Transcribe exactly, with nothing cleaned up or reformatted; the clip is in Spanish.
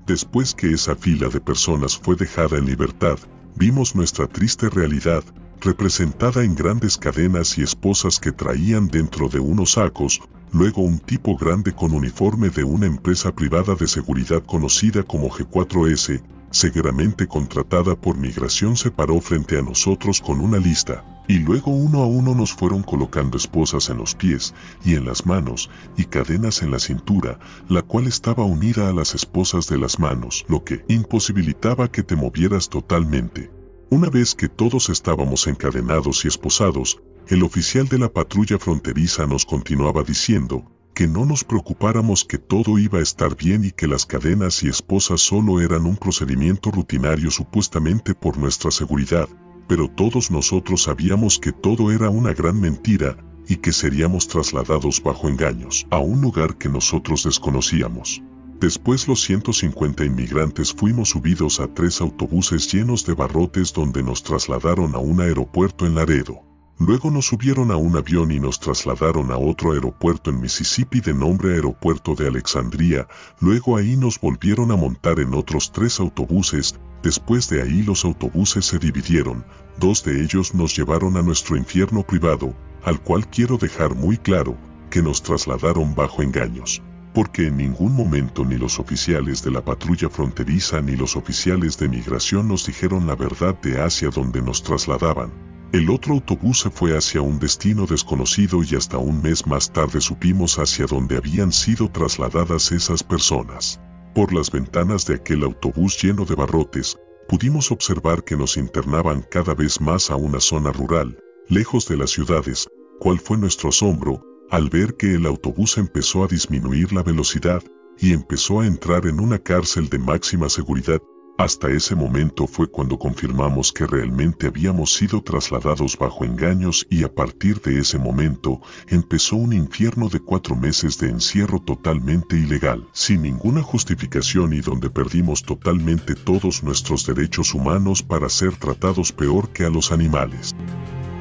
Después que esa fila de personas fue dejada en libertad, vimos nuestra triste realidad, representada en grandes cadenas y esposas que traían dentro de unos sacos. Luego un tipo grande con uniforme de una empresa privada de seguridad conocida como G cuatro S, severamente contratada por migración, se paró frente a nosotros con una lista, y luego uno a uno nos fueron colocando esposas en los pies y en las manos, y cadenas en la cintura, la cual estaba unida a las esposas de las manos, lo que imposibilitaba que te movieras totalmente. Una vez que todos estábamos encadenados y esposados, el oficial de la patrulla fronteriza nos continuaba diciendo que no nos preocupáramos, que todo iba a estar bien y que las cadenas y esposas solo eran un procedimiento rutinario supuestamente por nuestra seguridad, pero todos nosotros sabíamos que todo era una gran mentira y que seríamos trasladados bajo engaños a un lugar que nosotros desconocíamos. Después los ciento cincuenta inmigrantes fuimos subidos a tres autobuses llenos de barrotes donde nos trasladaron a un aeropuerto en Laredo. Luego nos subieron a un avión y nos trasladaron a otro aeropuerto en Mississippi de nombre Aeropuerto de Alexandria. Luego ahí nos volvieron a montar en otros tres autobuses. Después de ahí los autobuses se dividieron. Dos de ellos nos llevaron a nuestro infierno privado, al cual quiero dejar muy claro que nos trasladaron bajo engaños, porque en ningún momento ni los oficiales de la patrulla fronteriza ni los oficiales de migración nos dijeron la verdad de hacia dónde nos trasladaban. El otro autobús se fue hacia un destino desconocido y hasta un mes más tarde supimos hacia dónde habían sido trasladadas esas personas. Por las ventanas de aquel autobús lleno de barrotes, pudimos observar que nos internaban cada vez más a una zona rural, lejos de las ciudades. ¿Cuál fue nuestro asombro al ver que el autobús empezó a disminuir la velocidad y empezó a entrar en una cárcel de máxima seguridad? Hasta ese momento fue cuando confirmamos que realmente habíamos sido trasladados bajo engaños, y a partir de ese momento empezó un infierno de cuatro meses de encierro totalmente ilegal, sin ninguna justificación, y donde perdimos totalmente todos nuestros derechos humanos para ser tratados peor que a los animales.